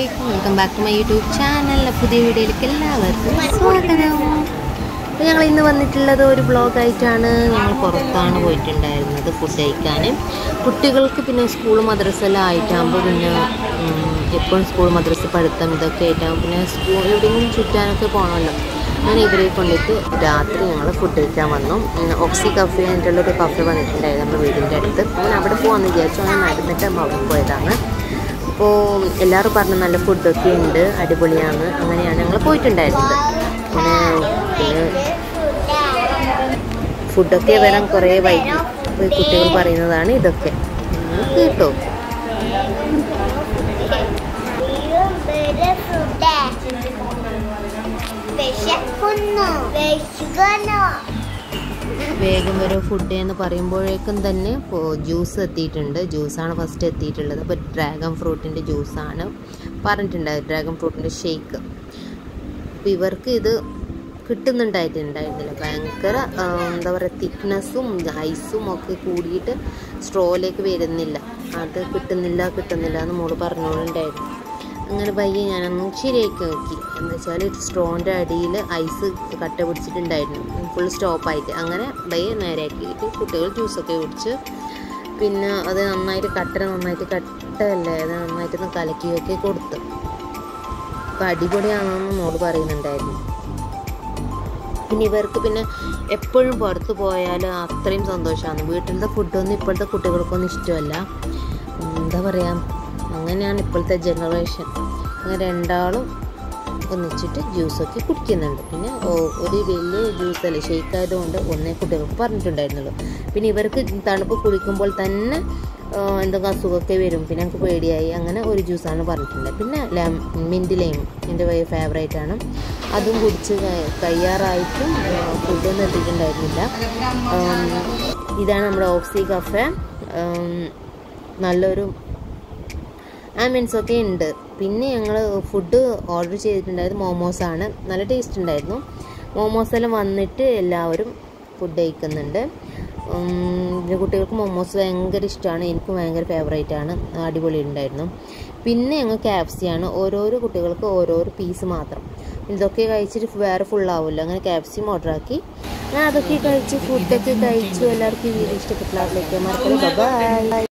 Assalamualaikum. Welcome back to my YouTube channel. പുതിയ വീഡിയോയിലേക്ക് എല്ലാവർക്കും സ്വാഗതം. അപ്പോൾ ഞങ്ങൾ ഇന്ന് വന്നിട്ടുള്ളത് ഒരു വ്ളോഗ് ആയിട്ടാണ്. ഞങ്ങൾ പുറത്താണ് പോയിട്ടുണ്ടായിരുന്നത് ഫുഡ് കഴിക്കാൻ. കുട്ടികൾക്ക് പിന്നെ സ്കൂൾ മദ്രസ എല്ലാം ആയിട്ടാകുമ്പോൾ പിന്നെ എപ്പോഴും സ്കൂൾ മദ്രസ പഠിത്തം ഇതൊക്കെ ആയിട്ടാകുമ്പോൾ പിന്നെ സ്കൂൾ എവിടെയെങ്കിലും ചുറ്റാനൊക്കെ പോകണമല്ലോ. അങ്ങനെ ഇവരെ കൊണ്ടിട്ട് രാത്രി ഞങ്ങൾ ഫുഡ് കഴിക്കാൻ വന്നു. ഓക്സി കഫേ ആയിട്ടുള്ളൊരു കഫേ വന്നിട്ടുണ്ടായിരുന്നു നമ്മുടെ വീടിൻ്റെ അടുത്ത്. അങ്ങനെ അവിടെ പോകാമെന്ന് വിചാരിച്ചു. അങ്ങനെ നടന്നിട്ട് അവിടെ പോയതാണ്. അപ്പോൾ എല്ലാവരും പറഞ്ഞു നല്ല ഫുഡൊക്കെ ഉണ്ട്, അടിപൊളിയാണ്. അങ്ങനെയാണ് ഞങ്ങൾ പോയിട്ടുണ്ടായിരുന്നത്. അങ്ങനെ പിന്നെ ഫുഡൊക്കെ വരാൻ കുറേ വൈകി കുട്ടികൾ പറയുന്നതാണ് ഇതൊക്കെ കേട്ടോ. വേഗം വരെ ഫുഡ് എന്ന് പറയുമ്പോഴേക്കും തന്നെ ജ്യൂസ് എത്തിയിട്ടുണ്ട്. ജ്യൂസാണ് ഫസ്റ്റ് എത്തിയിട്ടുള്ളത്. അപ്പോൾ ഡ്രാഗൺ ഫ്രൂട്ടിൻ്റെ ജ്യൂസാണ് പറഞ്ഞിട്ടുണ്ടായത്, ഡ്രാഗൺ ഫ്രൂട്ടിൻ്റെ ഷേക്ക്. അപ്പോൾ ഇവർക്ക് ഇത് കിട്ടുന്നുണ്ടായിട്ടുണ്ടായിരുന്നില്ല. ഭയങ്കര എന്താ പറയുക, തിക്നെസ്സും ഐസും ഒക്കെ കൂടിയിട്ട് സ്ട്രോയിലേക്ക് വരുന്നില്ല. അത് കിട്ടുന്നില്ല എന്ന് മോള് പറഞ്ഞുകൊണ്ടുണ്ടായിരുന്നു. അങ്ങനെ പയ്യെ ഞാനൊന്ന് ശരിയാക്കി നോക്കി. എന്താ വെച്ചാൽ സ്ട്രോൻ്റെ അടിയിൽ ഐസ് കട്ട പിടിച്ചിട്ടുണ്ടായിരുന്നു, ഫുൾ സ്റ്റോപ്പായിട്ട്. അങ്ങനെ പയ്യെ നേരെയാക്കിയിട്ട് കുട്ടികൾ ജ്യൂസൊക്കെ കുടിച്ച് പിന്നെ അത് നന്നായിട്ട് കട്ടയല്ലേ അത് നന്നായിട്ടൊന്ന് കലക്കിയൊക്കെ കൊടുത്തു. അപ്പോൾ അടിപൊളിയാണെന്ന് മോള് പറയുന്നുണ്ടായിരുന്നു. പിന്നെ ഇവർക്ക് പിന്നെ എപ്പോഴും പുറത്ത് പോയാൽ അത്രയും സന്തോഷമാണ്. വീട്ടിലത്തെ ഫുഡൊന്നും ഇപ്പോഴത്തെ കുട്ടികൾക്കൊന്നും ഇഷ്ടമല്ല. എന്താ പറയുക, അങ്ങനെയാണ് ഇപ്പോഴത്തെ ജനറേഷൻ. അങ്ങനെ രണ്ടാളും ഒന്നിച്ചിട്ട് ജ്യൂസൊക്കെ കുടിക്കുന്നുണ്ട്. പിന്നെ ഒരു വലിയ ജ്യൂസല്ലേ, ഷെയ്ക്കായതുകൊണ്ട് ഒന്നേ കുട്ടികൾക്ക് പറഞ്ഞിട്ടുണ്ടായിരുന്നുള്ളൂ. പിന്നെ ഇവർക്ക് തണുപ്പ് കുടിക്കുമ്പോൾ തന്നെ എന്തൊക്കെ അസുഖമൊക്കെ വരും. പിന്നെ എനിക്ക് പേടിയായി. അങ്ങനെ ഒരു ജ്യൂസാണ് പറഞ്ഞിട്ടുണ്ട്. പിന്നെ മിൻറ്റ് ലൈം എൻ്റെ ഫേവറേറ്റാണ്. അതും കുടിച്ച് കഴിയാറായിട്ടും ഫുഡൊന്നും എത്തിയിട്ടുണ്ടായിരുന്നില്ല. ഇതാണ് നമ്മുടെ ഓക്സി കഫേ. നല്ലൊരു ആംബിയൻസൊക്കെ ഉണ്ട്. പിന്നെ ഞങ്ങൾ ഫുഡ് ഓർഡർ ചെയ്തിട്ടുണ്ടായത് മോമോസാണ്. നല്ല ടേസ്റ്റ് ഉണ്ടായിരുന്നു. മോമോസെല്ലാം വന്നിട്ട് എല്ലാവരും ഫുഡ് കഴിക്കുന്നുണ്ട്. കുട്ടികൾക്ക് മോമോസ് ഭയങ്കര ഇഷ്ടമാണ്. എനിക്കും ഭയങ്കര ഫേവറേറ്റാണ്. അടിപൊളി ഉണ്ടായിരുന്നു. പിന്നെ ഞങ്ങൾ ക്യാപ്സിയാണ്. ഓരോരോ കുട്ടികൾക്ക് ഓരോരോ പീസ് മാത്രം. ഇതൊക്കെ കഴിച്ചിട്ട് വേറെ ഫുള്ളാവില്ല. അങ്ങനെ ക്യാപ്സിയും ഓർഡറാക്കി. ഞാൻ അതൊക്കെ കഴിച്ച് ഫുഡൊക്കെ കഴിച്ചു. എല്ലാവർക്കും വീഡിയോ ഇഷ്ടപ്പെട്ടില്ല. ബൈ.